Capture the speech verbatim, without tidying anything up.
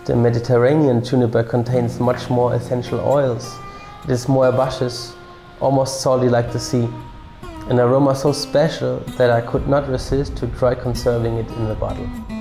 The Mediterranean juniper contains much more essential oils. It is more herbaceous, almost salty like the sea. An aroma so special that I could not resist to try conserving it in a bottle.